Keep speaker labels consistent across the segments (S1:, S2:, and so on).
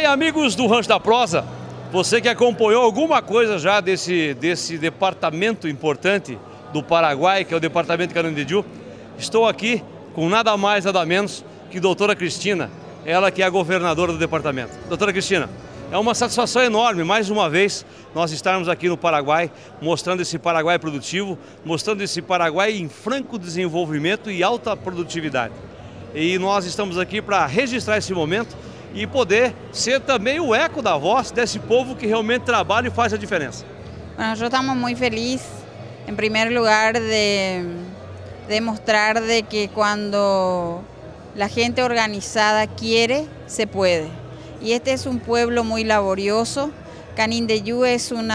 S1: amigos do Rancho da Prosa, você que acompanhou alguma coisa já desse departamento importante do Paraguai, que é o departamento de Canindeyú, estou aqui com nada mais, nada menos que doutora Cristina, ela que é a governadora do departamento. Doutora Cristina, é uma satisfação enorme, mais uma vez, nós estarmos aqui no Paraguai, mostrando esse Paraguai produtivo, mostrando esse Paraguai em franco desenvolvimento e alta produtividade. E nós estamos aqui para registrar esse momento e poder ser também o eco da voz desse povo que realmente trabalha e faz a diferença.
S2: Bueno, nosotros estamos muy felices, en primer lugar, de demostrar de que cuando la gente organizada quiere, se puede. Y este es un pueblo muy laborioso. Canindeyú es un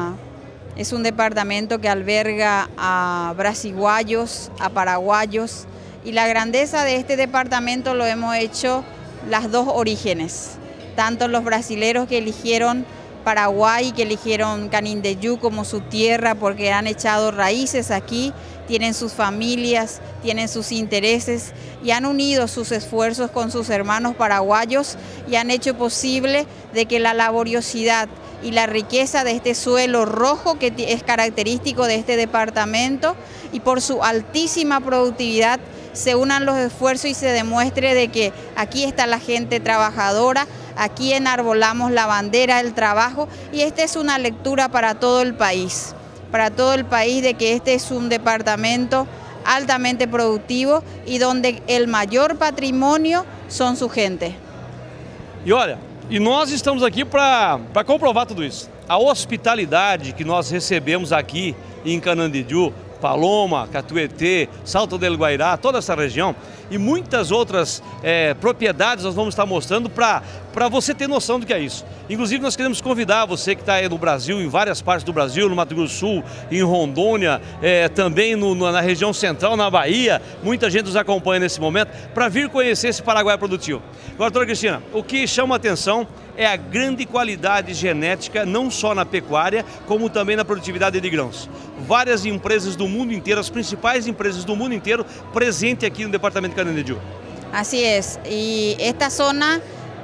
S2: departamento que alberga a brasiguayos, a paraguayos, y la grandeza de este departamento lo hemos hecho las dos orígenes, tanto los brasileros que eligieron Paraguay, que eligieron Canindeyú como su tierra porque han echado raíces aquí, tienen sus familias, tienen sus intereses y han unido sus esfuerzos con sus hermanos paraguayos y han hecho posible de que la laboriosidad y la riqueza de este suelo rojo que es característico de este departamento y por su altísima productividad se unan los esfuerzos y se demuestre de que aquí está la gente trabajadora, aquí enarbolamos la bandera del trabajo y esta es una lectura para todo el país de que este es un departamento altamente productivo y donde el mayor patrimonio son su gente.
S1: E olha, nós estamos aqui para comprovar tudo isso. A hospitalidade que nós recebemos aqui em Canindeyú, Paloma, Catuetê, Salto del Guairá, toda essa região e muitas outras propriedades nós vamos estar mostrando para você ter noção do que é isso. Inclusive nós queremos convidar você que está aí no Brasil, em várias partes do Brasil, no Mato Grosso do Sul, em Rondônia, também na região central, na Bahia, muita gente nos acompanha nesse momento, para vir conhecer esse Paraguai produtivo. Agora, doutora Cristina, o que chama a atenção é a grande qualidade genética, não só na pecuária, como também na produtividade de grãos. Várias empresas do mundo inteiro, as principais empresas do mundo inteiro, presentes aqui no departamento de Canindeyú.
S2: Así es, y esta zona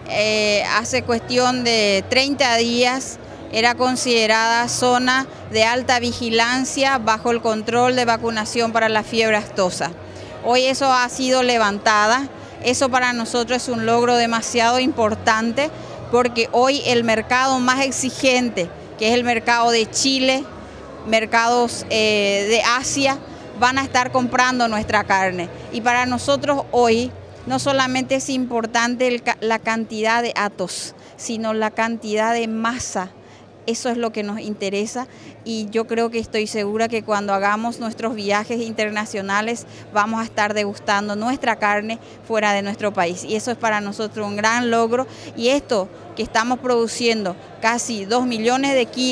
S2: hace cuestión de 30 días era considerada zona de alta vigilancia bajo el control de vacunación para la fiebre aftosa. Hoy eso ha sido levantada, eso para nosotros es un logro demasiado importante porque hoy el mercado más exigente, que es el mercado de Chile, mercados de Asia, van a estar comprando nuestra carne. Y para nosotros hoy no solamente es importante la cantidad de atos, sino la cantidad de masa. Eso es lo que nos interesa y yo creo que estoy segura que cuando hagamos nuestros viajes internacionales vamos a estar degustando nuestra carne fuera de nuestro país. Y eso es para nosotros un gran logro y esto que estamos produciendo casi 2 millones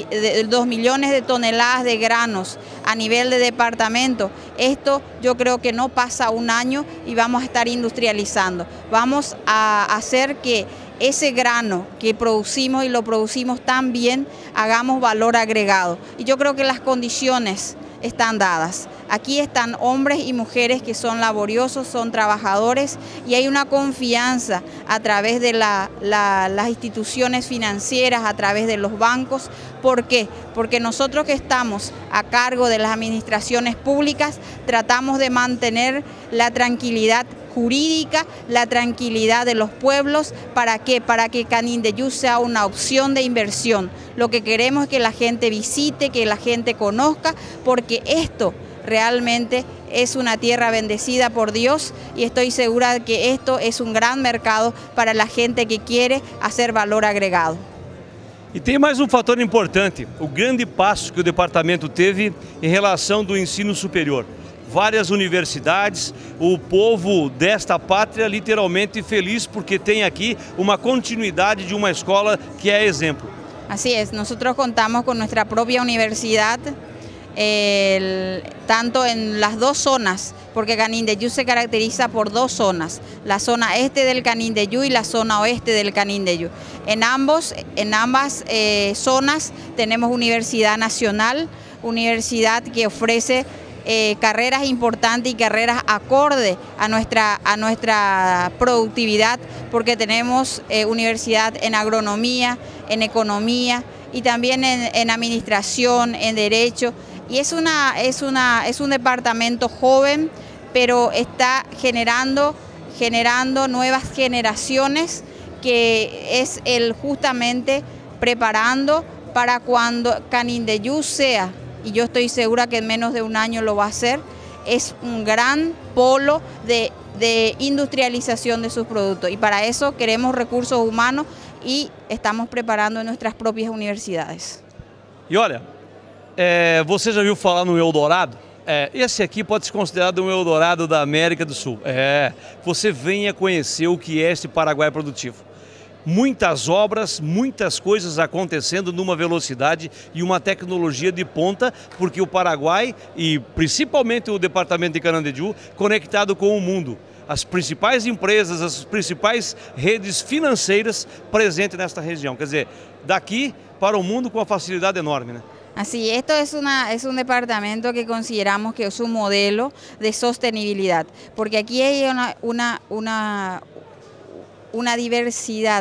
S2: de toneladas de granos a nivel de departamento, esto yo creo que no pasa un año y vamos a estar industrializando. Vamos a hacer que ese grano que producimos y lo producimos tan bien, hagamos valor agregado. Y yo creo que las condiciones están dadas. Aquí están hombres y mujeres que son laboriosos, son trabajadores y hay una confianza a través de las instituciones financieras, a través de los bancos. ¿Por qué? Porque nosotros que estamos a cargo de las administraciones públicas tratamos de mantener la tranquilidad jurídica, la tranquilidad de los pueblos. ¿Para qué? Para que Canindeyú sea una opción de inversión. Lo que queremos es que la gente visite, que la gente conozca, porque esto realmente es una tierra bendecida por Dios y estoy segura de que esto es un gran mercado para la gente que quiere hacer valor agregado.
S1: E tem mais um fator importante, o grande passo que o departamento teve em relação do ensino superior. Várias universidades, o povo desta pátria literalmente feliz porque tem aqui uma continuidade de uma escola que é exemplo.
S2: Así es, nosotros contamos con nuestra propia universidad, tanto en las dos zonas, porque Canindeyú se caracteriza por dos zonas, la zona este del Canindeyú y la zona oeste del Canindeyú. En ambas zonas tenemos universidad nacional, universidad que ofrece carreras importantes y carreras acorde a nuestra productividad, porque tenemos universidad en agronomía, en economía y también en administración, en derecho. Y es un departamento joven, pero está generando nuevas generaciones, que es justamente preparando para cuando Canindeyú sea, y yo estoy segura que en menos de un año lo va a hacer, es un gran polo de industrialización de sus productos. Y para eso queremos recursos humanos y estamos preparando en nuestras propias universidades.
S1: E olha, você já ouviu falar no Eldorado? Esse aqui pode ser considerado um Eldorado da América do Sul. Você venha conhecer o que é esse Paraguai produtivo. Muitas obras, muitas coisas acontecendo numa velocidade e uma tecnologia de ponta, porque o Paraguai e principalmente o departamento de Canandeju conectado com o mundo. As principais empresas, as principais redes financeiras presentes nesta região. Quer dizer, daqui para o mundo com uma facilidade enorme, né?
S2: Así, esto es un departamento que consideramos que es un modelo de sostenibilidad, porque aquí hay una diversidad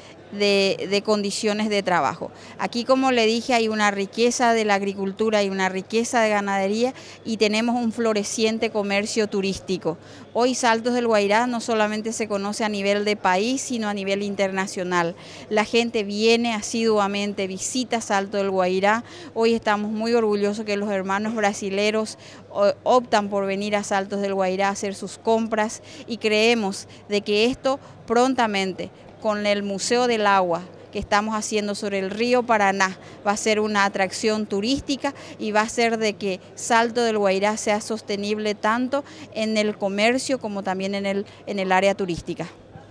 S2: de condiciones de trabajo. Aquí, como le dije, hay una riqueza de la agricultura y una riqueza de ganadería, y tenemos un floreciente comercio turístico. Hoy Saltos del Guairá no solamente se conoce a nivel de país, sino a nivel internacional. La gente viene asiduamente, visita Salto del Guairá. Hoy estamos muy orgullosos que los hermanos brasileros optan por venir a Saltos del Guairá a hacer sus compras, y creemos de que esto prontamente, con el Museo del Agua que estamos haciendo sobre el río Paraná, va a ser una atracción turística y va a ser de que Salto del Guairá sea sostenible tanto en el comercio como también en el área turística.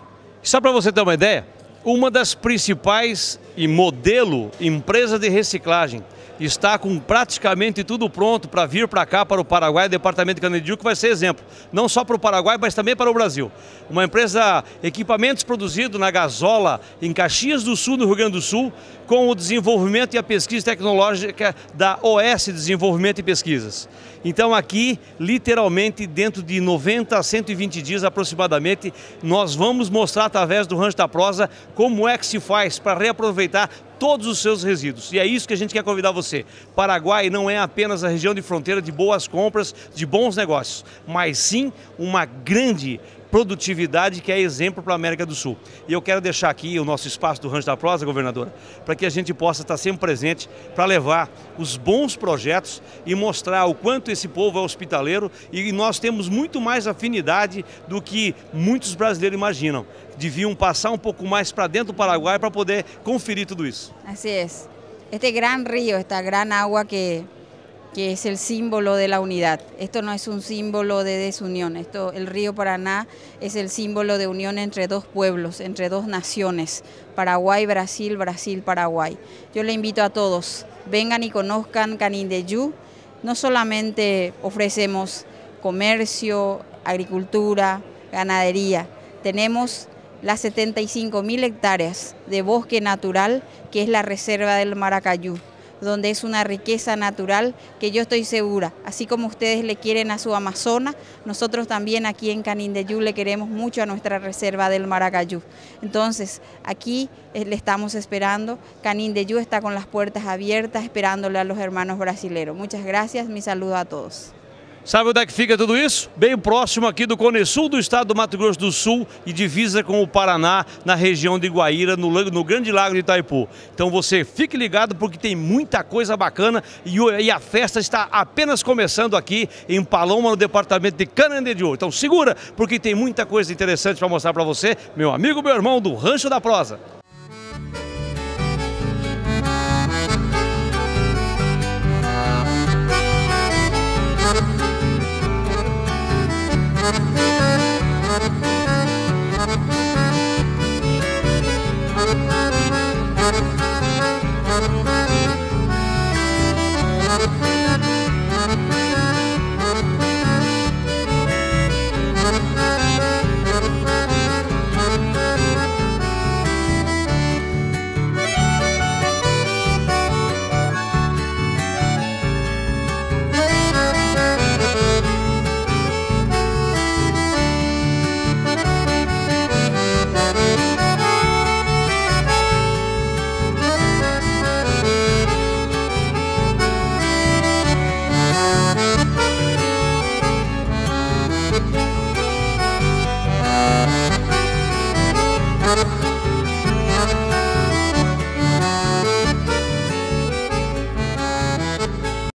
S1: Só para você ter uma ideia, uma das principais e modelo empresas de reciclagem está com praticamente tudo pronto para vir para cá, para o Paraguai, departamento de Canandeju, que vai ser exemplo, não só para o Paraguai, mas também para o Brasil. Uma empresa, equipamentos produzidos na Gasola, em Caxias do Sul, no Rio Grande do Sul, com o desenvolvimento e a pesquisa tecnológica da OS Desenvolvimento e Pesquisas. Então aqui, literalmente, dentro de 90 a 120 dias aproximadamente, nós vamos mostrar através do Rancho da Prosa como é que se faz para reaproveitar todos os seus resíduos. E é isso que a gente quer convidar você. Paraguai não é apenas a região de fronteira de boas compras, de bons negócios, mas sim uma grande produtividade que é exemplo para a América do Sul. E eu quero deixar aqui o nosso espaço do Rancho da Prosa, governadora, para que a gente possa estar sempre presente para levar os bons projetos e mostrar o quanto esse povo é hospitaleiro, e nós temos muito mais afinidade do que muitos brasileiros imaginam. Deviam passar um pouco mais para dentro do Paraguai para poder conferir tudo isso.
S2: Así es. Este gran río, esta gran agua que es el símbolo de la unidad. Esto no es un símbolo de desunión. El río Paraná es el símbolo de unión entre dos pueblos, entre dos naciones, Paraguay, Brasil, Brasil, Paraguay. Yo le invito a todos, vengan y conozcan Canindeyú. No solamente ofrecemos comercio, agricultura, ganadería, tenemos las 75.000 hectáreas de bosque natural, que es la reserva del Maracayú, donde es una riqueza natural que yo estoy segura, así como ustedes le quieren a su Amazonas, nosotros también aquí en Canindeyú le queremos mucho a nuestra reserva del Maracayú. Entonces, aquí le estamos esperando. Canindeyú está con las puertas abiertas, esperándole a los hermanos brasileros. Muchas gracias, mi saludo a todos.
S1: Sabe onde é que fica tudo isso? Bem próximo aqui do Cone Sul do estado do Mato Grosso do Sul e divisa com o Paraná, na região de Guaíra, no Grande Lago de Itaipu. Então você fique ligado, porque tem muita coisa bacana e a festa está apenas começando aqui em Paloma, no departamento de Canandeju. Então segura, porque tem muita coisa interessante para mostrar para você, meu amigo, meu irmão do Rancho da Prosa.